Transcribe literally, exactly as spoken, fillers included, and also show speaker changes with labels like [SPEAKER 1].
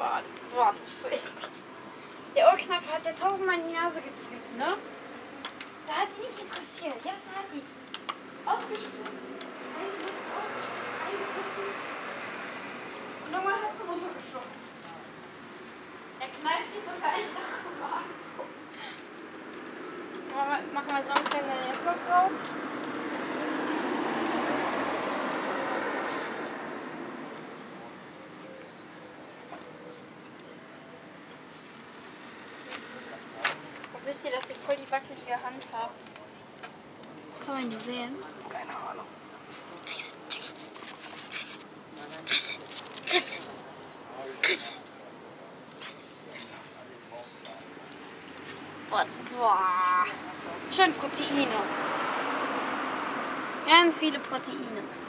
[SPEAKER 1] Boah, boah, du bist so eklig. Der Ohrkneifer hat der tausendmal in die Nase gezwickt, ne? Da hat sie nicht interessiert. Jetzt hat die ausgestreckt, eingerissen, ausgestreckt, eingerissen. Und irgendwann hast du runtergezogen. Er kneift jetzt wahrscheinlich nach dem Magen. Machen wir so einen kleinen Netzloch drauf. Und wisst ihr, dass ihr voll die wackelige Hand habt? Kann man die sehen?
[SPEAKER 2] Keine Ahnung.
[SPEAKER 1] Chris, Chris, Chris, Chris, Chris, Chris, Chris. Boah, boah. Schön Proteine. Ganz viele Proteine.